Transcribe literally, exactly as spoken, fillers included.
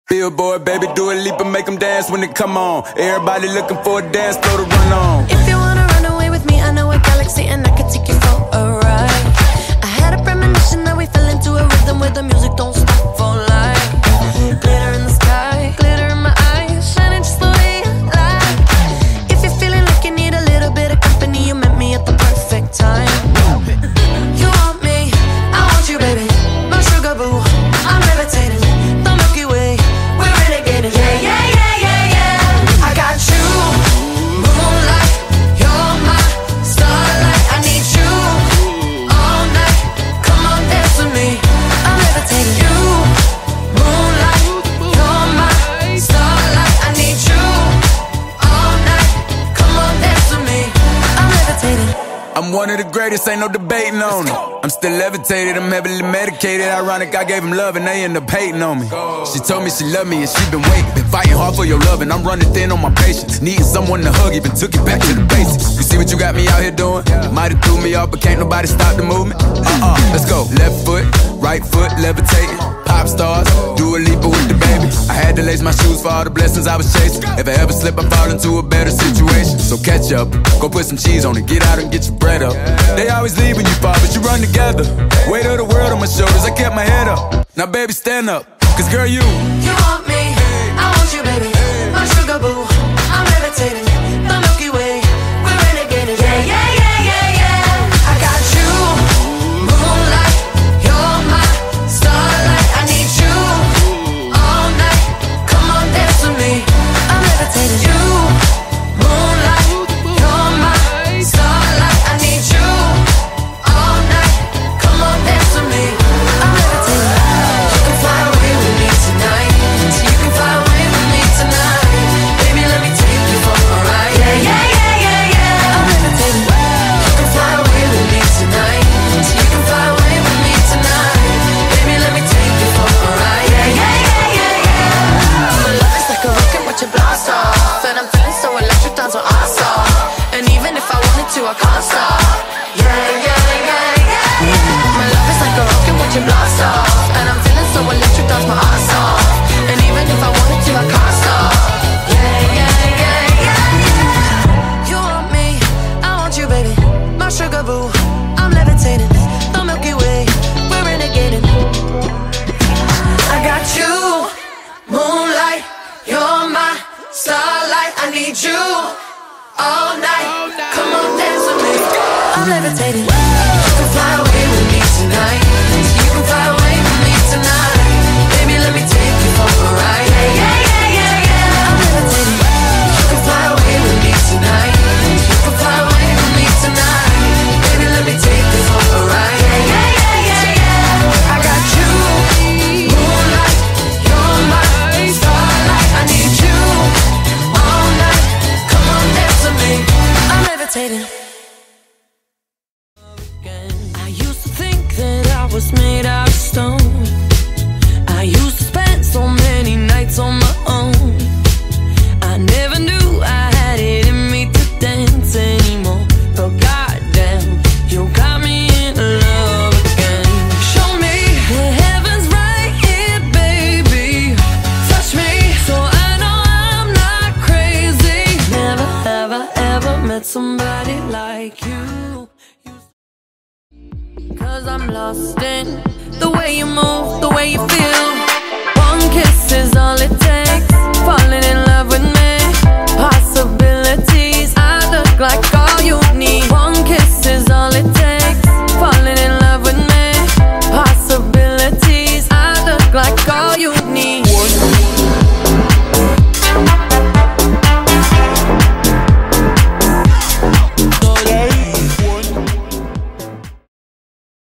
Billboard Baby, Dua Lipa, make them dance when they come on. Everybody looking for a dance floor to run on. If you wanna run away with me, I know a galaxy and I can take you for a ride. I had a premonition that we fell into a rhythm where the music don't stop for life. Glitter in the sky, glitter in my eyes, shining just the way I like. If you're feeling like you need a little bit of company, you met me at the perfect time. You want me, I want you, baby, my sugar boo. I'm levitating, the Milky Way, we're renegading. Yeah, yeah, yeah, yeah, yeah. I got you, moonlight, you're my starlight. I need you all night. Come on, dance with me. I'm levitating. You, moonlight, you're my starlight. I need you all night. Come on, dance with me. I'm levitating. I'm one of the greatest, ain't no debating on it. I'm still levitated, I'm heavily medicated. Ironic, I gave him love and they end up hating on me. She told me she loved me and she been waiting. Been fighting hard for your love and I'm running thin on my patience. Needing someone to hug, even took it back to the basics. You see what you got me out here doing? Might've threw me off, but can't nobody stop the movement. Uh-uh, let's go. Left foot, right foot, levitating. Pop stars, Dua Lipa with DaBaby. I had to lace my shoes for all the blessings I was chasing. If I ever slip, I fall into a better situation. So catch up, go put some cheese on it, get out and get your bread up. They always leave when you fall, but you run together. Weight of the world on my shoulders, I kept my head up. Now baby, stand up, cause girl, you You want me, I want you, baby, my sugar boo. I'm levitating, the Milky Way, we're renegading. Yeah, yeah, yeah, yeah, yeah. I got you, moonlight, you're my starlight. I need you all night. Come on, dance with me. I'm levitating. You, moonlight, you're my starlight. I need you all night. Come on, dance with me. I'm levitating. You can fly away with me tonight. You can fly away with me tonight. Baby, let me take you for a ride. Yeah, yeah, yeah, yeah, yeah. I'm levitating. You can fly away with me tonight. You can fly away with me tonight. Baby, let me take you for a ride. Yeah, yeah, yeah, yeah, yeah. My love is like a rocket, watch it blast off. And I'm feeling so electric, dance on our song. And even if I wanted to, I can't stop. Yeah, yeah, yeah, yeah. My love is like a rocket, watch it blast off. And I'm feeling so electric, dance my ass off. And even if I wanted to, I can't stop. Yeah, yeah, yeah, yeah. You want me, I want you, baby, my sugar boo. I'm levitating, the Milky Way, we're renegading. I got you, moonlight, you're my starlight. I need you all night. Come on, dance with me. I'm levitating. You can fly away with me tonight. You can fly away with me tonight. Baby, let me take you for a ride. Yeah, yeah, yeah, yeah, yeah. I'm levitating. You can fly away with me tonight. You can fly away with me tonight. Baby, let me take you for a ride. Yeah, yeah, yeah, yeah, yeah. I got you, moonlight, you're my starlight. I need you all night. Come on, dance with me. I'm levitating. I used to think that I was made out of stone. I used to spend so many nights on my own. I never knew I had it in me to dance anymore. But goddamn, you got me in love again. Show me the heavens right here, baby. Touch me so I know I'm not crazy. Never have I ever met somebody like you. Cause I'm lost in the way you move, the way you feel.